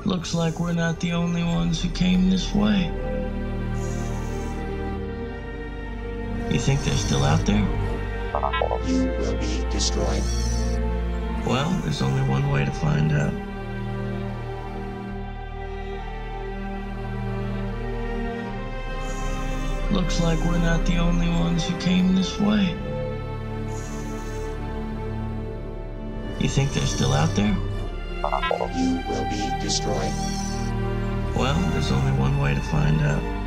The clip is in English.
Looks like we're not the only ones who came this way. You think they're still out there? You will be destroyed. Well, there's only one way to find out. Looks like we're not the only ones who came this way. You think they're still out there? You will be destroyed. Well, there's only one way to find out.